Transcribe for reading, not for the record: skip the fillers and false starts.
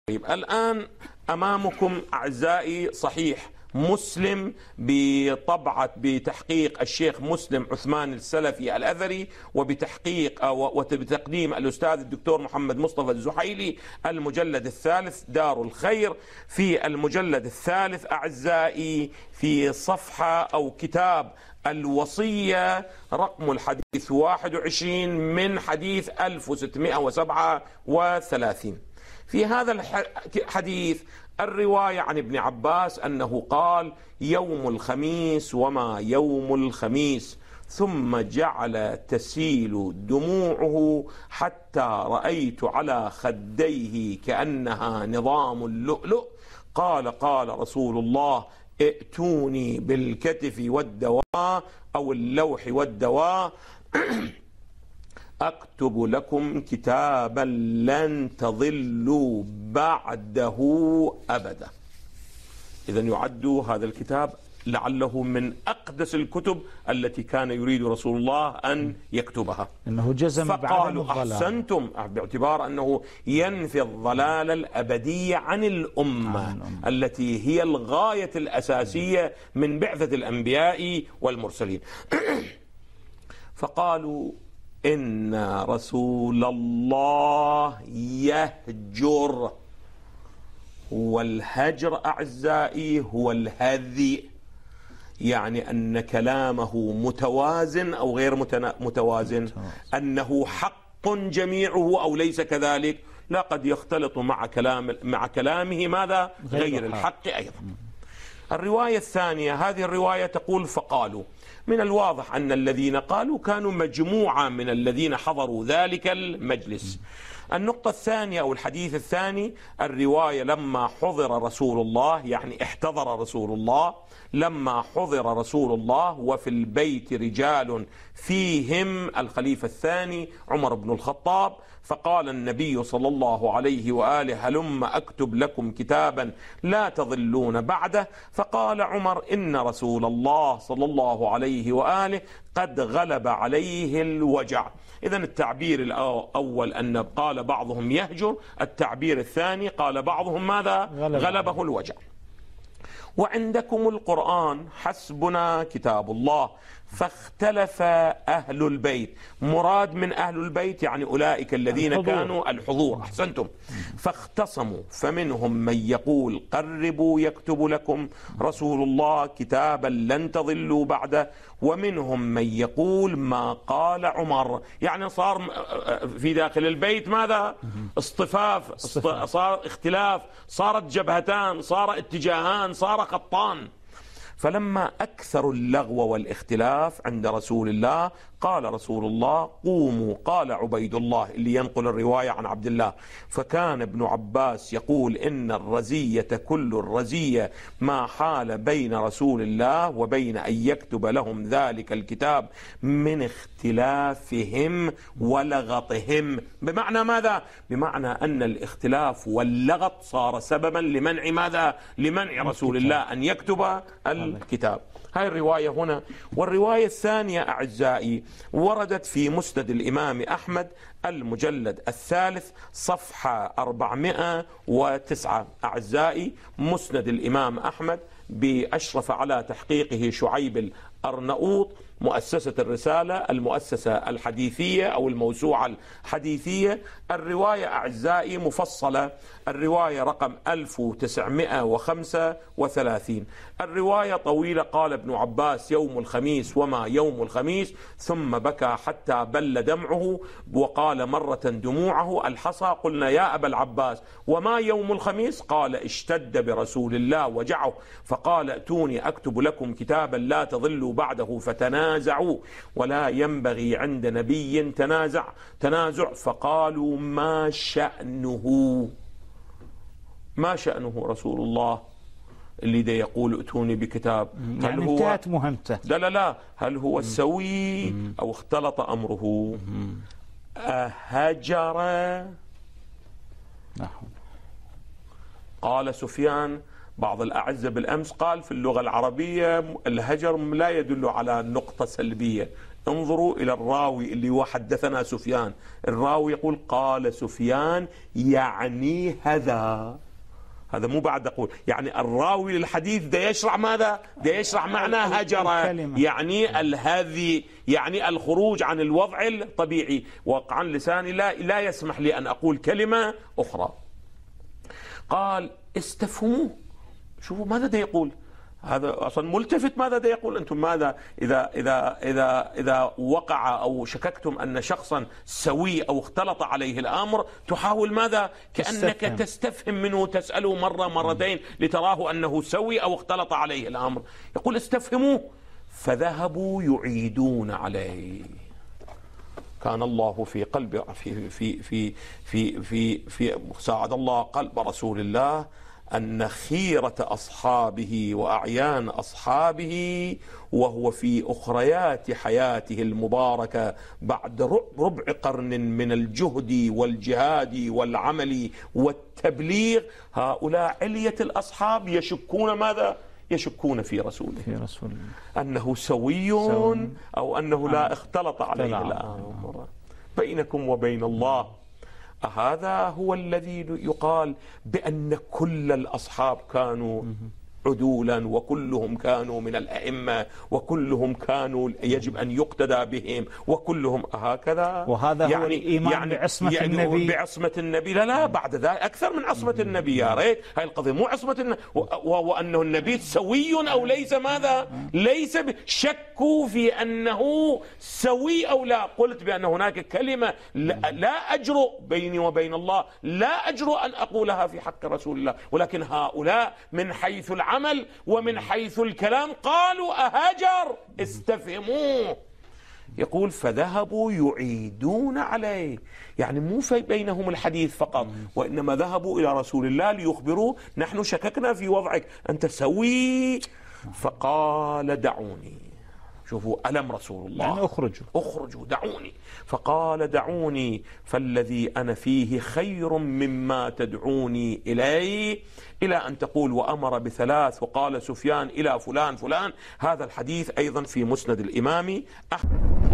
طيب الآن أمامكم أعزائي صحيح مسلم بتحقيق الشيخ مسلم عثمان السلفي الأثري وبتقديم الأستاذ الدكتور محمد مصطفى الزحيلي، المجلد الثالث دار الخير. في المجلد الثالث أعزائي في صفحة أو كتاب الوصية رقم الحديث 21 من حديث 1637. في هذا الحديث الرواية عن ابن عباس أنه قال: يوم الخميس وما يوم الخميس، ثم جعل تسيل دموعه حتى رأيت على خديه كأنها نظام اللؤلؤ. قال رسول الله: ائتوني بالكتف والدواء أو اللوح والدواء أكتب لكم كتابا لن تضلوا بعده أبدا. إذن يعد هذا الكتاب لعله من أقدس الكتب التي كان يريد رسول الله أن يكتبها. إنه جزم فقالوا أحسنتم، باعتبار أنه ينفي الضلال الأبدية عن الأمة التي هي الغاية الأساسية من بعثة الأنبياء والمرسلين. فقالوا: إن رسول الله يهجر، والهجر أعزائي هو الهذي، يعني أن كلامه متوازن أو غير متوازن، أنه حق جميعه أو ليس كذلك، لا قد يختلط مع كلامه ماذا؟ غير الحق أيضا. الرواية الثانية، هذه الرواية تقول: فقالوا. من الواضح أن الذين قالوا كانوا مجموعة من الذين حضروا ذلك المجلس. النقطة الثانية أو الحديث الثاني، الرواية لما حضر رسول الله، يعني احتضر رسول الله، لما حضر رسول الله وفي البيت رجال فيهم الخليفة الثاني عمر بن الخطاب، فقال النبي صلى الله عليه وآله: هلم أكتب لكم كتابا لا تضلون بعده. فقال عمر: إن رسول الله صلى الله عليه وآله قد غلب عليه الوجع. إذن التعبير الأول أن قال بعضهم يهجر، التعبير الثاني قال بعضهم ماذا؟ غلبه الوجع. وعندكم القرآن حسبنا كتاب الله. فاختلف أهل البيت، مراد من أهل البيت يعني أولئك الذين كانوا الحضور، أحسنتم. فاختصموا، فمنهم من يقول: قربوا يكتب لكم رسول الله كتابا لن تضلوا بعده، ومنهم من يقول ما قال عمر. يعني صار في داخل البيت ماذا؟ اصطفاف، صار اختلاف، صارت جبهتان، صار اتجاهان، صار خطان. فلما أكثروا اللغو والاختلاف عند رسول الله قال رسول الله: قوموا. قال عبيد الله اللي ينقل الرواية عن عبد الله: فكان ابن عباس يقول: إن الرزية كل الرزية ما حال بين رسول الله وبين أن يكتب لهم ذلك الكتاب من اختلافهم ولغطهم. بمعنى ماذا؟ بمعنى أن الاختلاف واللغط صار سببا لمنع ماذا؟ لمنع رسول الله أن يكتب الكتاب. هاي الرواية هنا. والرواية الثانية أعزائي وردت في مسند الإمام أحمد المجلد الثالث صفحة 409. أعزائي مسند الإمام أحمد بأشرف على تحقيقه شعيب الأرنؤوط، مؤسسة الرسالة، المؤسسة الحديثية أو الموسوعة الحديثية. الرواية أعزائي مفصلة، الرواية رقم 1935. الرواية طويلة. قال ابن عباس: يوم الخميس وما يوم الخميس، ثم بكى حتى بل دمعه، وقال مرة دموعه الحصى. قلنا: يا أبا العباس وما يوم الخميس؟ قال: اشتد برسول الله وجعه، فقال: ائتوني أكتب لكم كتابا لا تضلوا بعده. فتنازعوا، ولا ينبغي عند نبي تنازع. فقالوا: ما شأنه؟ ما شأنه رسول الله اللي دا يقول ائتوني بكتاب؟ يعني هل انتهت مهمته؟ لا، هل هو سوي أو اختلط أمره؟ أهجر؟ قال سفيان بعض الأعزة بالأمس قال: في اللغة العربية الهجر لا يدل على نقطة سلبية، انظروا إلى الراوي اللي هو حدثنا سفيان، الراوي يقول قال سفيان يعني هذا مو بعد أقول، يعني الراوي للحديث ده يشرح ماذا؟ ده يشرح معنى هجر، يعني الهذي، يعني الخروج عن الوضع الطبيعي. وقعا لساني لا يسمح لي أن أقول كلمة أخرى. قال استفهموه، شوفوا ماذا ده يقول، هذا أصلا ملتفت ماذا ده يقول. أنتم ماذا إذا وقع أو شككتم أن شخصا سوي أو اختلط عليه الأمر تحاول ماذا؟ كأنك تستفهم منه، تسأله مرة مرتين لتراه أنه سوي أو اختلط عليه الأمر. يقول استفهموه فذهبوا يعيدون عليه. كان الله في قلب في ساعد الله قلب رسول الله أن خيرة أصحابه وأعيان أصحابه وهو في أخريات حياته المباركة بعد ربع قرن من الجهد والجهاد والعمل والتبليغ، هؤلاء علية الأصحاب يشكون ماذا؟ يشكون في رسوله، أنه سوي أو أنه لا اختلط عليه الأمر. بينكم وبين الله هذا هو الذي يقال بأن كل الأصحاب كانوا عدولا، وكلهم كانوا من الأئمة، وكلهم كانوا يجب أن يقتدى بهم، وكلهم هكذا. وهذا يعني هو الإيمان بعصمة النبي، بعصمة النبي. لا بعد ذلك أكثر من عصمة النبي، يا ريت هاي القضية مو عصمة النبي، وأنه النبي سوي أو ليس ماذا؟ ليس شكوا في أنه سوي أو لا. قلت بأن هناك كلمة لا أجرؤ بيني وبين الله، لا أجرؤ أن أقولها في حق رسول الله، ولكن هؤلاء من حيث العمل ومن حيث الكلام قالوا أهجر، استفهموه. يقول فذهبوا يعيدون عليه، يعني مو في بينهم الحديث فقط، وإنما ذهبوا إلى رسول الله ليخبروه نحن شككنا في وضعك، أنت سوي. فقال دعوني، شوفوا ألم رسول الله، يعني اخرجوا دعوني. فقال دعوني فالذي أنا فيه خير مما تدعوني إليه، إلى أن تقول وأمر بثلاث وقال سفيان إلى فلان. هذا الحديث أيضا في مسند الإمام أحمد.